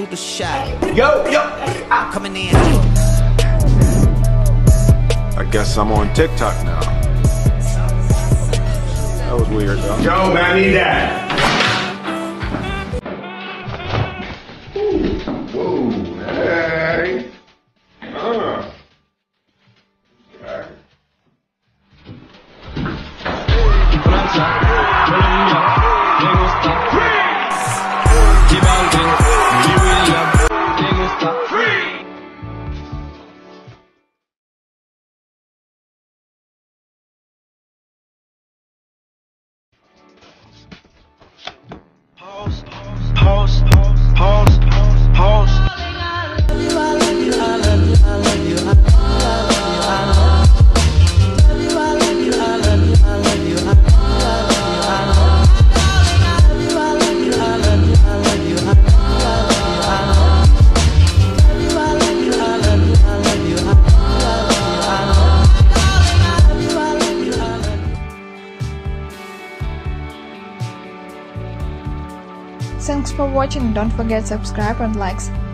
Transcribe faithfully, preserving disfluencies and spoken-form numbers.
shoot a shot. Yo, yo, I'm coming in. I guess I'm on TikTok now. That was weird, though. Yo, man, I need that. Whoa, hey. Uh. Pause, pause, pause, pause. Thanks for watching. Don't forget subscribe and likes.